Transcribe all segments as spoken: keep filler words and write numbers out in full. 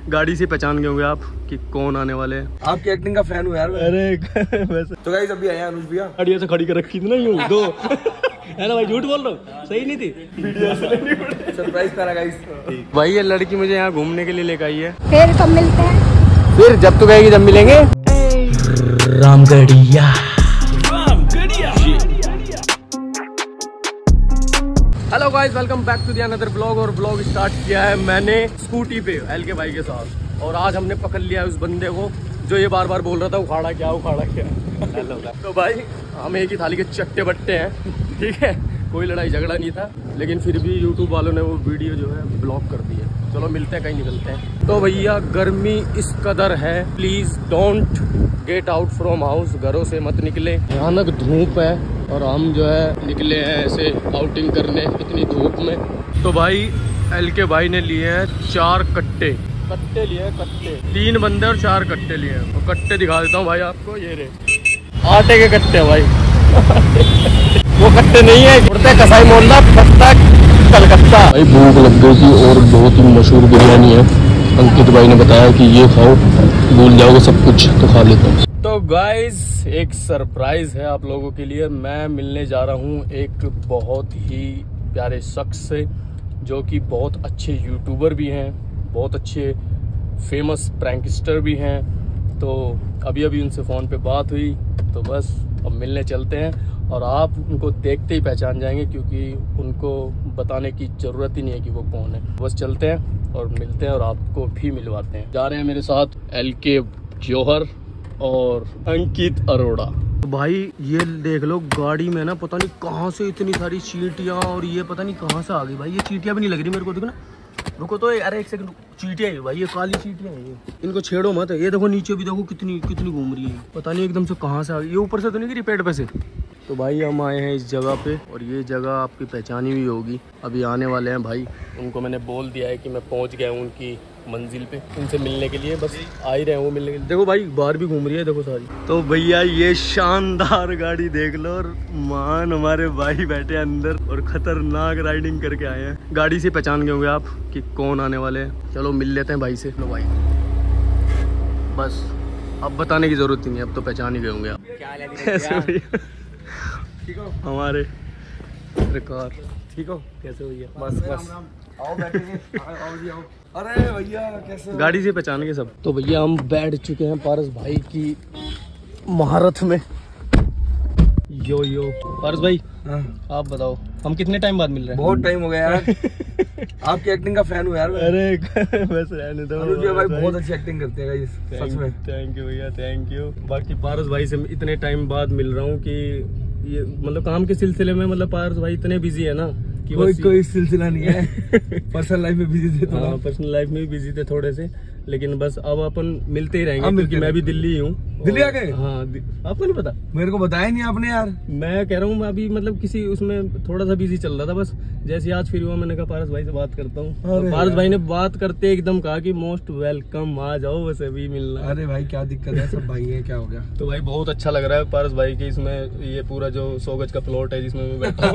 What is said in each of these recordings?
गाड़ी से पहचान गए होंगे आप कि कौन आने वाले हैं। आपकी एक्टिंग का फैन हूँ यार। अरे वैसे तो गाइस अभी आया अनुज भैया, गाड़ी ऐसे खड़ी कर रखी थी ना यूं दो है ना भाई, झूठ बोल रहा हूँ, सही नहीं थी। सरप्राइज करा गाइस। भाई ये लड़की मुझे यहाँ घूमने के लिए लेकर आई है। फिर कब मिलते हैं? फिर जब तू कहेगी जब मिलेंगे। Ramgarhia hello guys, welcome back to the another blog. और ब्लॉग स्टार्ट किया है मैंने स्कूटी पे एल के भाई के साथ, और आज हमने पकड़ लिया है उस बंदे को जो ये बार बार बोल रहा था उखाड़ा क्या उखाड़ा क्या। तो भाई हम एक ही थाली के चट्टे बट्टे हैं, ठीक है, कोई लड़ाई झगड़ा नहीं था, लेकिन फिर भी यूट्यूब वालों ने वो वीडियो जो है ब्लॉक कर दी है। चलो मिलते हैं, कहीं निकलते हैं। तो भैया गर्मी इस कदर है, please don't get out from house, घरों से मत निकले, भयानक धूप है और हम जो है निकले हैं ऐसे आउटिंग करने इतनी धूप में। तो भाई एल के भाई ने लिए हैं चार कट्टे कट्टे लिए हैं, कट्टे तीन बंदे और चार कट्टे लिए हैं। तो कट्टे दिखा देता हूँ भाई आपको, ये रे आटे के कट्टे भाई वो कट्टे नहीं है, उड़ते कसाई मोहल्ला पत्ता कलकत्ता। भाई भूख लग गई थी और बहुत ही मशहूर बिरयानी है, अंकित भाई ने बताया कि ये खाओ भूल जाओगे सब कुछ, तो खा लेता हूँ। तो गाइज एक सरप्राइज है आप लोगों के लिए, मैं मिलने जा रहा हूँ एक बहुत ही प्यारे शख्स से जो कि बहुत अच्छे यूट्यूबर भी हैं, बहुत अच्छे फेमस प्रैंकस्टर भी हैं। तो अभी अभी उनसे फ़ोन पे बात हुई, तो बस अब मिलने चलते हैं और आप उनको देखते ही पहचान जाएंगे, क्योंकि उनको बताने की ज़रूरत ही नहीं है कि वो कौन है। बस चलते हैं और मिलते हैं और आपको भी मिलवाते हैं। जा रहे हैं मेरे साथ एल के जौहर और अंकित अरोड़ा। तो भाई ये देख लो गाड़ी में ना पता नहीं कहाँ से इतनी सारी चींटियाँ, और ये पता नहीं कहाँ से आ गई भाई। ये चींटियाँ भी नहीं लग रही मेरे को, देखो ना, रुको तो अरे एक सेकंड, चींटियाँ है भाई, ये काली चींटियाँ हैं, ये इनको छेड़ो मत। ये देखो नीचे भी देखो कितनी कितनी घूम रही है, पता नहीं एकदम से कहाँ से आ गई। ये ऊपर से तो नहीं गिरी पेड़ पे से। तो भाई हम आए हैं इस जगह पे, और ये जगह आपकी पहचानी हुई होगी, अभी आने वाले हैं भाई। उनको मैंने बोल दिया है कि मैं पहुंच गया हूँ उनकी मंजिल पे, उनसे मिलने के लिए, बस आ ही रहे हैं वो मिलने के लिए। देखो भाई बाहर भी घूम रही है, देखो सारी। तो भैया ये शानदार गाड़ी देख लो, और मान हमारे भाई बैठे अंदर और खतरनाक राइडिंग करके आए हैं। गाड़ी से पहचान गए होंगे आप कि कौन आने वाले हैं। चलो मिल लेते हैं भाई से। लो भाई बस अब बताने की जरूरत ही नहीं, अब तो पहचान ही गए होंगे आप। कैसे ठीक हो हमारे रिकॉर्ड, ठीक हो कैसे भैया? बस बस आओ बैठेंगे, आओ जी आओ। अरे भैया कैसे? गाड़ी से पहचान के सब। तो भैया हम बैठ चुके हैं पारस भाई की महारत में। यो यो पारस भाई, हाँ। आप बताओ हम कितने टाइम बाद मिल रहे हैं? बहुत टाइम हो गया यार। आपकी एक्टिंग का फैन हूँ यार। अरे बस रहने दो अनुज भाई, बहुत अच्छी एक्टिंग करते हैं गाइस, सच में। थैंक यू भैया, थैंक यू। बाकी पारस भाई से इतने टाइम बाद मिल रहा हूँ कि ये मतलब काम के सिलसिले में, मतलब पारस भाई इतने बिजी है ना कि कोई कोई सिलसिला नहीं है। पर्सनल लाइफ में बिजी थे थोड़ा। हाँ, पर्सनल लाइफ में भी बिजी थे थोड़े से, लेकिन बस अब अपन मिलते ही रहेंगे, क्योंकि मैं भी दिल्ली हूँ। दिल्ली आ गए? हाँ, आपको नहीं पता? मेरे को बताया नहीं आपने यार। मैं कह रहा हूँ मैं अभी मतलब किसी उसमें थोड़ा सा बिजी चल रहा था, बस जैसे आज फिर हुआ मैंने कहा पारस भाई से बात करता हूँ। तो पारस भाई ने बात करते एकदम कहा कि मोस्ट वेलकम, आ जाओ बस अभी मिलना। अरे भाई क्या दिक्कत है, सब भाई है, क्या हो गया? तो भाई बहुत अच्छा लग रहा है पारस भाई के इसमें, ये पूरा जो सौ गज का प्लॉट है जिसमें मैं बैठा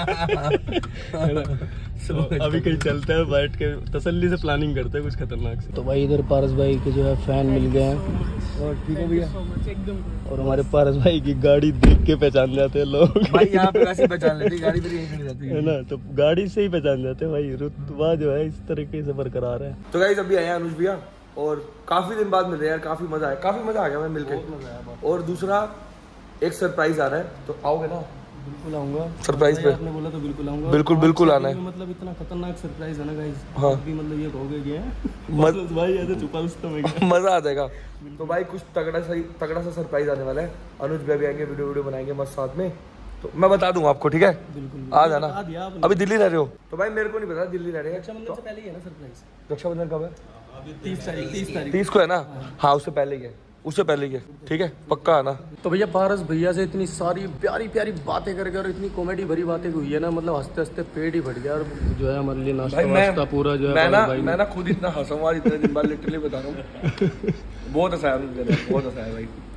हूँ। तो अभी कहीं चलते हैं, बैठ के तसल्ली से प्लानिंग करते हैं कुछ खतरनाक से। तो भाई इधर पारस भाई के जो है फैन मिल गए हैं, और ठीक है भैया, और हमारे पारस भाई की गाड़ी देख के पहचान जाते हैं लोग। भाई यहाँ पे वैसे पहचान लेते, गाड़ी पे यहीं खड़ी जाती है ना, तो गाड़ी से ही पहचान जाते हैं भाई। रुतबा जो है इस तरीके से बरकरार है। तो गाइस अभी आया अनुज भैया, और काफी दिन बाद मिल रहे हैं यार, काफी मजा आया, काफी मजा आ गया मैं मिलके। और दूसरा एक सरप्राइज आ रहा है, तो आओगे ना? बिल्कुल आऊंगा सरप्राइज पे। आपने बोला तो बिल्कुल आऊंगा। बिल्कुल बिल्कुल आना है। मतलब इतना खतरनाक सरप्राइज है ना गाइस। हाँ भी मतलब ये कहोगे कि मत भाई ऐसे छुपा रुस्तम है। मजा आ जाएगा। तो भाई कुछ तगड़ा सा तगड़ा सा सरप्राइज आने वाला है। अनुज भाई भी आएंगे, वीडियो वीडियो बनाएंगे मस्त साथ में, तो मैं बता दूंगा आपको, ठीक है? बिल्कुल आ जाना। अभी दिल्ली रह रहे हो? तो भाई मेरे को नहीं पता दिल्ली रह रहे हैं। रक्षाबंधन से पहले ही है ना सरप्राइज? रक्षाबंधन कब है? तीस तारीख तीस तारीख तीस को है ना? हाँ उससे पहले ही है, उससे पहले ही है, ठीक है, पक्का आना। तो भैया पारस भैया से इतनी सारी प्यारी प्यारी बातें करके और इतनी कॉमेडी भरी बातें हुई है ना, मतलब हंसते हंसते पेट ही फट गया। और जो है हमारे लिए नाश्ता वास्ता पूरा जो है मैं ना मैं ना खुद इतना हंसा हुआ इतने दिन बाद, लिटरली बता रहा हूँ। बहुत हंसाया, बहुत हंसाया भाई।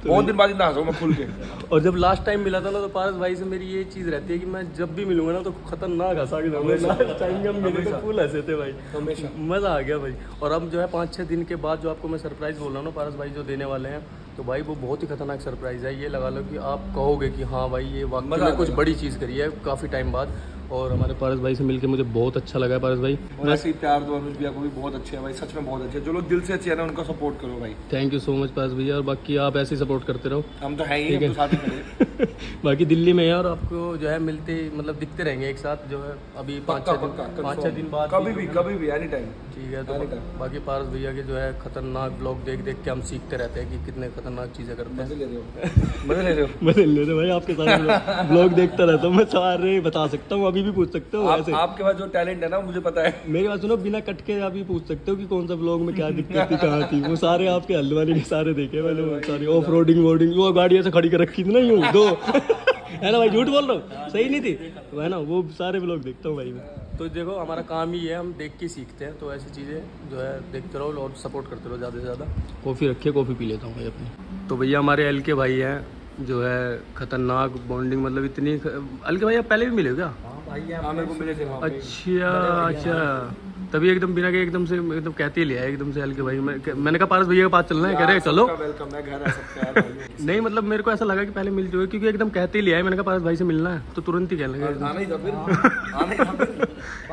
बहुत दिन बाद इतना हंसा हूं मैं खुल के। और जब लास्ट टाइम मिला था ना तो पारस भाई से मेरी ये चीज रहती है कि मैं जब भी मिलूंगा ना तो खतरनाक हंसा के जाऊंगा। लास्ट टाइम हम मिले तो फुल हंसे थे भाई, हमेशा मजा आ गया भाई। और अब जो है पाँच छः दिन के बाद जो आपको मैं सरप्राइज बोल रहा हूँ ना पारस भाई जो देने वाले हैं, तो भाई वो बहुत ही खतरनाक सरप्राइज है। ये लगा लो कि आप कहोगे कि हाँ भाई ये वाकई में कुछ बड़ी चीज़ करी है काफ़ी टाइम बाद। और हमारे पारस भाई से मिलके मुझे बहुत अच्छा लगा है पारस भाई। वैसे ही प्यार दो अनुज भैया को भी बहुत अच्छे है भाई, सच में बहुत अच्छे हैं। जो लोग दिल से अच्छे हैं ना उनका सपोर्ट करो भाई। Thank you so much Paras भैया, और बाकी आप ऐसे ही सपोर्ट करते रहो। हम तो है ही, हम तो साथ ही खड़े। बाकी दिल्ली में है और आपको जो है मिलते मतलब दिखते रहेंगे एक साथ जो है अभी पाँच छः दिन पाँच छः दिन बाद कभी भी कभी भी एनी टाइम। ठीक है, तो बाकी पारस भैया के जो है खतरनाक ब्लॉग देख देख के हम सीखते रहते हैं कि कितने खतरनाक चीज़ें करते हैं। मजे ले रहे हो मजे ले रहे हो मजे ले रहे भाई, आपके साथ ब्लॉग देखता रहता हूँ मैं, सारे बता सकता हूँ, अभी भी पूछ सकते हो। आप, आपके पास जो टैलेंट है ना मुझे पता है। मेरी बात सुनो, बिना कट के आप ही पूछ सकते हो कि कौन सा ब्लॉग में क्या दिक्कत थी, कहाँ थी। वो सारे आपके हल्द्वानी के सारे देखे मैंने, वो सारी ऑफ रोडिंग वोडिंग वो गाड़ी ऐसे खड़ी कर रखी थी ना यूँ दो है ना भाई, झूठ बोल रहा हूँ, सही नहीं थी है ना, वो सारे ब्लॉग देखता हूँ भाई मैं। तो देखो हमारा काम ही है, हम देख के सीखते हैं, तो ऐसी चीज़ें जो है देखते रहो और सपोर्ट करते रहो ज़्यादा से ज़्यादा। कॉफ़ी रखिए, कॉफ़ी पी लेता हूँ भाई अपनी। तो भैया हमारे एल के भाई हैं जो है खतरनाक बॉन्डिंग, मतलब इतनी एल के भाई आप पहले भी मिले हो क्या? हाँ मेरे को मिले थे वहाँ पे। अच्छा अच्छा, तभी एकदम बिना के एकदम से एकदम कहते ही लिया एकदम से एल के भाई। मैं, मैंने कहा पारस भैया के पास चलना है, कह रहे चलो। वेलकम है, घर आ सकता है भाई। नहीं मतलब मेरे को ऐसा लगा कि पहले मिल चुके क्योंकि एकदम कहते ही लिया है। मैंने कहा पारस भाई से मिलना है तो तुरंत ही कहने लगे। आना ही था फिर, आना ही था फिर।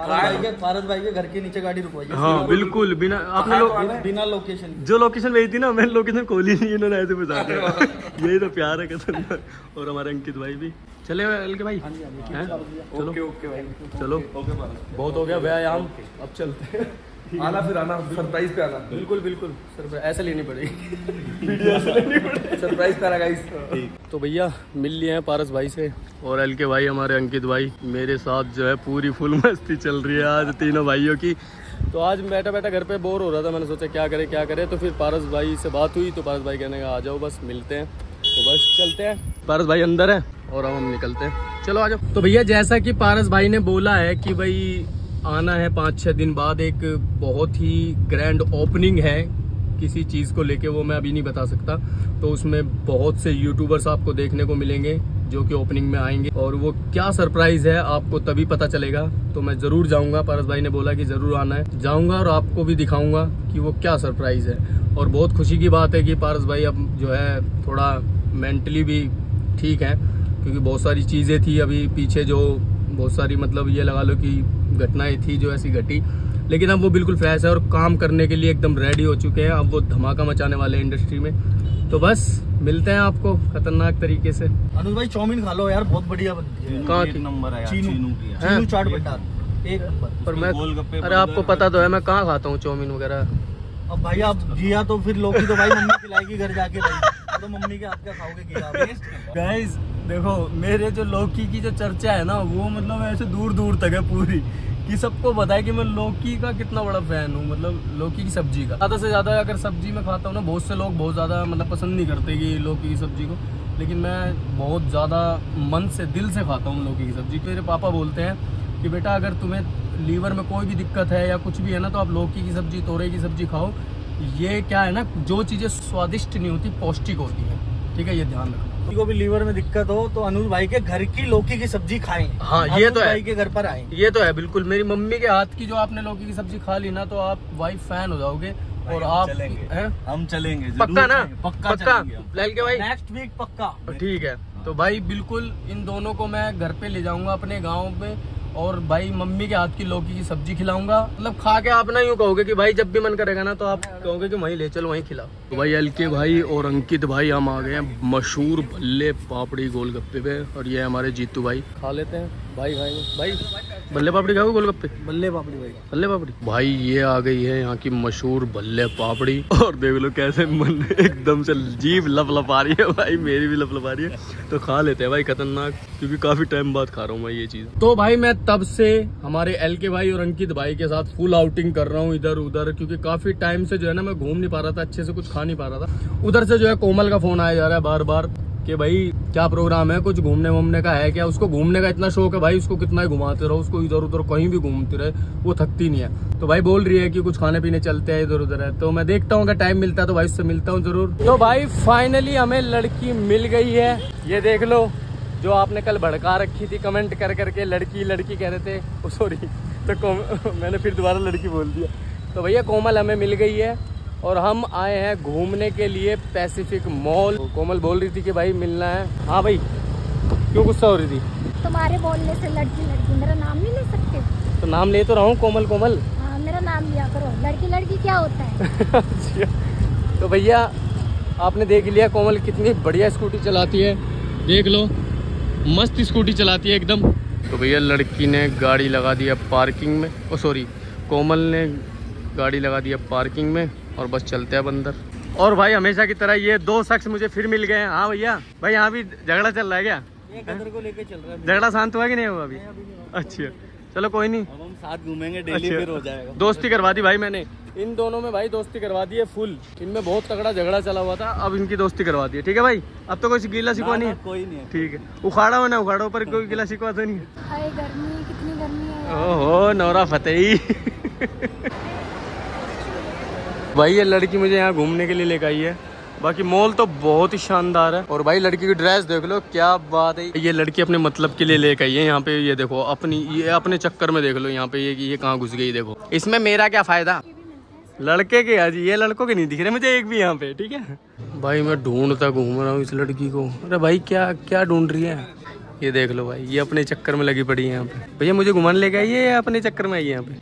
पारस भाई के घर के नीचे गाड़ी रुकवाई। हाँ बिल्कुल, बिना आपने लोग बिना लोकेशन, जो लोकेशन भेजी थी ना मैंने लोकेशन खोली नहीं, इन्होंने ऐसे बता दिया। यही तो प्यार है कसम। और हमारे अंकित भाई भी चले एल के भाई हैं, चलो ओके ओके भाई, चलो ओके पारस, बहुत हो गया व्यायाम, अब चलते हैं। आना फिर आना, सरप्राइज पे आना। बिल्कुल बिल्कुल सरप्राइज ऐसे लेनी पड़ेगी वीडियो ऐसे लेनी पड़ेगी, सरप्राइज पे आना गाइस। तो भैया मिल लिए हैं पारस भाई से और एल के भाई हमारे अंकित भाई मेरे साथ जो है पूरी फुल मस्ती चल रही है आज तीनों भाइयों की। तो आज बैठा बैठा घर पे बोर हो रहा था, मैंने सोचा क्या करे क्या करे, तो फिर पारस भाई से बात हुई तो पारस भाई कहने का आ जाओ बस मिलते हैं, तो बस चलते हैं। पारस भाई अंदर है और अब हम निकलते हैं, चलो आ जाओ। तो भैया जैसा कि पारस भाई ने बोला है कि भाई आना है पाँच छः दिन बाद, एक बहुत ही ग्रैंड ओपनिंग है किसी चीज़ को लेके, वो मैं अभी नहीं बता सकता। तो उसमें बहुत से यूट्यूबर्स आपको देखने को मिलेंगे जो कि ओपनिंग में आएंगे, और वो क्या सरप्राइज है आपको तभी पता चलेगा। तो मैं ज़रूर जाऊंगा, पारस भाई ने बोला कि ज़रूर आना है, जाऊंगा और आपको भी दिखाऊंगा कि वो क्या सरप्राइज है। और बहुत खुशी की बात है कि पारस भाई अब जो है थोड़ा मेंटली भी ठीक है, क्योंकि बहुत सारी चीज़ें थी अभी पीछे, जो बहुत सारी मतलब ये लगा लो कि घटनाएं थी जो ऐसी घटी, लेकिन अब वो बिल्कुल फ्रेश है और काम करने के लिए एकदम रेडी हो चुके हैं। अब वो धमाका मचाने वाले हैं इंडस्ट्री में। तो बस मिलते हैं आपको खतरनाक तरीके से। अनुज भाई चाउमीन खा लो यार, बहुत बढ़िया बनती है। कहाँ एक की? नंबर है यार, चीनू चीनू की है। चीनू चाट भंडार एक नंबर। पर मैं अरे आपको पता तो है मैं कहाँ खाता हूँ चाउमीन वगैरह। अब भाई आप जिया तो फिर लोग तो भाई मम्मी खिलाएगी घर जाके, भाई तो मम्मी के हाथ का खाओगे जिया। गाइस देखो मेरे जो लौकी की जो चर्चा है ना वो मतलब ऐसे दूर दूर तक है पूरी, कि सबको पता है कि मैं लौकी का कितना बड़ा फैन हूँ, मतलब लौकी की सब्जी का। ज़्यादा से ज़्यादा अगर सब्जी में खाता हूँ ना, बहुत से लोग बहुत ज़्यादा मतलब पसंद नहीं करते कि लौकी की सब्जी को, लेकिन मैं बहुत ज़्यादा मन से दिल से खाता हूँ लौकी की सब्जी। मेरे पापा बोलते हैं कि बेटा अगर तुम्हें लीवर में कोई भी दिक्कत है या कुछ भी है ना, तो आप लौकी की सब्जी तोरई की सब्जी खाओ। ये क्या है ना, जो चीज़ें स्वादिष्ट नहीं होती पौष्टिक होती है, ठीक है, ये ध्यान रखो। किसी को भी लीवर में दिक्कत हो तो अनुज भाई के घर की लौकी की सब्जी खाएं। हाँ ये तो है, भाई के घर पर आए, ये तो है बिल्कुल। मेरी मम्मी के हाथ की जो आपने लौकी की सब्जी खा ली ना, तो आप वाइफ फैन हो जाओगे। और आप हैं? हम चलेंगे पक्का ना, पक्का पक्का लैल के भाई नेक्स्ट वीक पक्का। ठीक है, तो भाई बिल्कुल इन दोनों को मैं घर पे ले जाऊंगा अपने गाँव में, और भाई मम्मी के हाथ की लौकी की सब्जी खिलाऊंगा। मतलब खा के आप ना यूँ कहोगे कि भाई जब भी मन करेगा ना तो आप कहोगे कि वहीं ले चलो वहीं खिलाओ। तो भाई एल के भाई और अंकित भाई हम आ गए हैं मशहूर भल्ले पापड़ी गोलगप्पे पे, और ये हमारे जीतू भाई खा लेते हैं। भाई भाई भाई भल्ले पापड़ी खाओगे गोलगप्पे? बल्ले पापड़ी भाई, भल्ले पापड़ी भाई ये आ गई है यहाँ की मशहूर भल्ले पापड़ी, और देख लो कैसे मन एकदम से जीभ लप आ रही है भाई, मेरी भी लप आ रही है। तो खा लेते हैं भाई खतरनाक, क्योंकि काफी टाइम बाद खा रहा हूँ मैं ये चीज। तो भाई मैं तब से हमारे एल के भाई और अंकित भाई के साथ फुल आउटिंग कर रहा हूँ इधर उधर, क्योंकि काफी टाइम से जो है ना मैं घूम नहीं पा रहा था, अच्छे से कुछ खा नहीं पा रहा था। उधर से जो है कोमल का फोन आया जा रहा है बार बार कि भाई क्या प्रोग्राम है, कुछ घूमने वूमने का है क्या। उसको घूमने का इतना शौक है भाई, उसको कितना ही घुमाते रहो, उसको इधर उधर कहीं भी घूमते रहे, वो थकती नहीं है। तो भाई बोल रही है कि कुछ खाने पीने चलते हैं इधर उधर है, तो मैं देखता हूँ अगर टाइम मिलता है तो भाई उससे मिलता हूँ जरूर। तो भाई फाइनली हमें लड़की मिल गई है, ये देख लो। जो आपने कल भड़का रखी थी कमेंट कर करके लड़की लड़की कह रहे थे, सॉरी तो मैंने फिर दोबारा लड़की बोल दिया। तो भैया कोमल हमें मिल गई है और हम आए हैं घूमने के लिए पैसिफिक मॉल। कोमल बोल रही थी कि भाई मिलना है। हाँ भाई, क्यों गुस्सा हो रही थी? तुम्हारे बोलने से लड़की लड़की, मेरा नाम नहीं ले सकते? तो नाम ले तो रहा हूँ, कोमल कोमल। हाँ, मेरा नाम लिया करो। लड़की लड़की क्या होता है? अच्छा, तो भैया आपने देख लिया कोमल कितनी बढ़िया स्कूटी चलाती है, देख लो मस्त स्कूटी चलाती है एकदम। तो भैया लड़की ने गाड़ी लगा दिया पार्किंग में, ओ सॉरी कोमल ने गाड़ी लगा दिया पार्किंग में और बस चलते हैं अंदर। और भाई हमेशा की तरह ये दो शख्स मुझे फिर मिल गए हैं। हाँ भैया, भाई यहाँ भी झगड़ा चल रहा है क्या? को लेके चल रहा है। झगड़ा शांत हुआ कि नहीं हुआ अभी? अच्छा चलो कोई नहीं, अब हम साथ घूमेंगे डेली, फिर हो जाएगा। दोस्ती करवा दी भाई मैंने इन दोनों में, भाई दोस्ती करवा दी है फुल। इनमें बहुत तगड़ा झगड़ा चला हुआ था, अब इनकी दोस्ती करवा दी है। ठीक है भाई, अब तो कोई गिला शिकवा नहीं है? कोई नहीं है। ठीक है, उखाड़ा हो ना उखाड़ो पर कोई गिला शिकवा तो नहीं है। हाय गर्मी, कितनी गर्मी है। ओहो नौरा फतेही। भाई ये लड़की मुझे यहाँ घूमने के लिए लेकर आई है, बाकी मॉल तो बहुत ही शानदार है। और भाई लड़की की ड्रेस देख लो, क्या बात है। ये लड़की अपने मतलब के लिए लेकर आई है यहाँ पे, ये देखो अपनी ये अपने चक्कर में देख लो यहाँ पे ये ये कहाँ घुस गई देखो। इसमें मेरा क्या फायदा, लड़के के आज ये लड़कों के नहीं दिख रहे मुझे एक भी यहाँ पे। ठीक है भाई, मैं ढूंढता घूम रहा हूँ इस लड़की को। अरे भाई क्या क्या ढूंढ रही है, ये देख लो भाई, ये अपने चक्कर में लगी पड़ी है यहाँ पे। भैया मुझे घुमाने लेके आई है या अपने चक्कर में आई है यहाँ पे?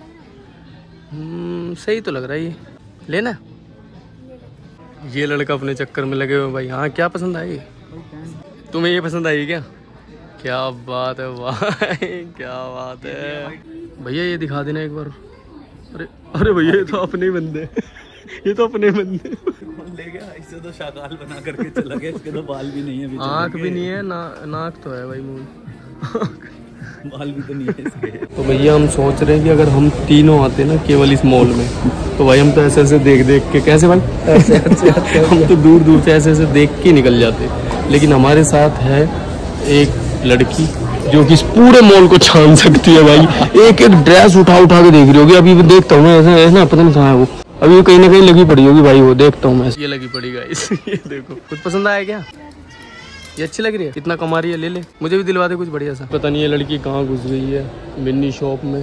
हम्म सही तो लग रहा है, ये लेना। ये लड़का अपने चक्कर में लगे हुए भाई। हाँ क्या पसंद आई तुम्हें? ये पसंद आई क्या? क्या बात है भाई, क्या बात है भैया, ये दिखा देना एक बार। अरे अरे भैया ये तो अपने ही बंदे ये तो अपने बंदे ले गया, इससे तो शाकाल बना करके चला गया। इसके तो बाल भी नहीं है, आँख भी नहीं है, ना नाक तो है भाई, मुंह बाल भी तो नहीं है इसके। तो भैया हम सोच रहे हैं कि अगर हम तीनों आते ना केवल इस मॉल में, तो भाई हम तो ऐसे ऐसे देख देख के, कैसे भाई ऐसे ऐसे हम तो दूर दूर से ऐसे ऐसे देख के निकल जाते। लेकिन हमारे साथ है एक लड़की जो कि इस पूरे मॉल को छान सकती है भाई। एक एक ड्रेस उठा उठा के देख रही होगी। अभी देखता हूँ मैं ऐसे ना, पता नहीं कहाँ है वो, अभी कहीं ना कहीं लगी पड़ी होगी भाई, वो देखता हूँ मैं। ये लगी पड़ी गाइस, ये देखो। कुछ पसंद आया क्या? ये अच्छी लग रही है, कितना कमा रही है, ले ले, मुझे भी दिलवा दे कुछ बढ़िया सा। पता नहीं ये लड़की कहाँ घुस गई है मिनी शॉप में।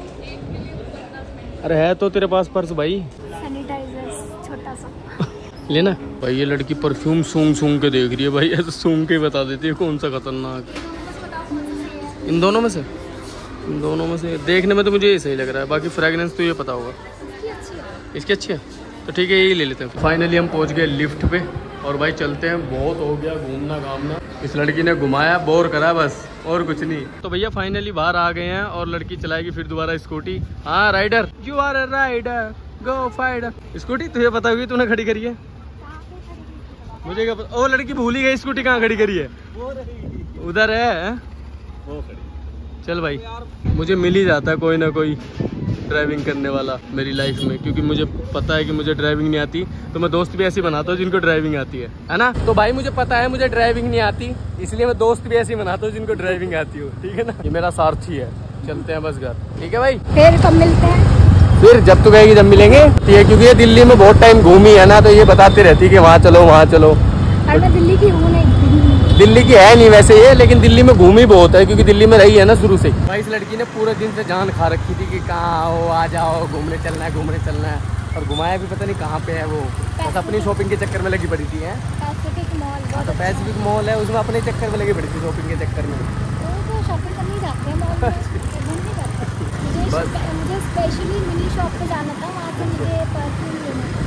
अरे है तो तेरे पास पर्स भाई, सैनिटाइजर छोटा सा लेना। भाई ये लड़की परफ्यूम सूंघ सूंघ के देख रही है भाई, ऐसे सूंघ के बता देती है कौन सा खतरनाक। इन दोनों में से इन दोनों में से देखने में तो मुझे ये सही लग रहा है, बाकी फ्रेगनेंस तो ये पता होगा। इसकी अच्छी है तो ठीक है, यही ले लेते हैं। फाइनली हम पहुंच गए लिफ्ट पे और भाई चलते हैं। बहुत हो गया घूमना घामना, इस लड़की ने घुमाया, बोर करा बस, और कुछ नहीं। तो भैया फाइनली बाहर आ गए हैं और लड़की चलाएगी फिर दोबारा स्कूटी। हाँ rider, you are a rider, go fighter. Scooty तुझे पता होगी, तूने खड़ी करी है? मुझे क्या पता, ओ लड़की भूल ही गई स्कूटी कहाँ खड़ी करी है। उधर है वो खड़ी। चल भाई, मुझे मिल ही जाता है कोई ना कोई ड्राइविंग करने वाला मेरी लाइफ में, क्योंकि मुझे पता है कि मुझे ड्राइविंग नहीं आती, तो मैं दोस्त भी ऐसे बनाता हूँ जिनको ड्राइविंग आती है, है ना। तो भाई मुझे पता है मुझे ड्राइविंग नहीं आती, इसलिए मैं दोस्त भी ऐसे बनाता हूँ जिनको ड्राइविंग आती हो। ठीक है ना, ये मेरा सारथी है। चलते हैं बस घर, ठीक है भाई। फिर कब मिलते हैं? फिर जब तू कहेगी जब मिलेंगे। ठीक है, क्योंकि ये दिल्ली में बहुत टाइम घूमी है ना, तो ये बताती रहती है कि वहाँ चलो वहाँ चलो। और मैं दिल्ली की हूँ नहीं, दिल्ली की है नहीं वैसे ये, लेकिन दिल्ली में घूमी बहुत है क्योंकि दिल्ली में रही है ना शुरू से। भाई इस लड़की ने पूरे दिन से जान खा रखी थी कि कहाँ आओ, आ जाओ, घूमने चलना है घूमने चलना है, और घुमाया भी पता नहीं कहाँ पे है वो, बस अपनी शॉपिंग के चक्कर में लगी पड़ी थी। है पैसिफिक मॉल, तो पैसिफिक मॉल है, उसमें अपने चक्कर में लगी पड़ी थी, शॉपिंग के चक्कर में। तो शॉपिंग करने जाते हैं मॉल में, घूमने जाते हैं। मुझे मुझे स्पेशली मिनी शॉप पे जाना था, वहाँ से मुझे परफ्यूम लेना था।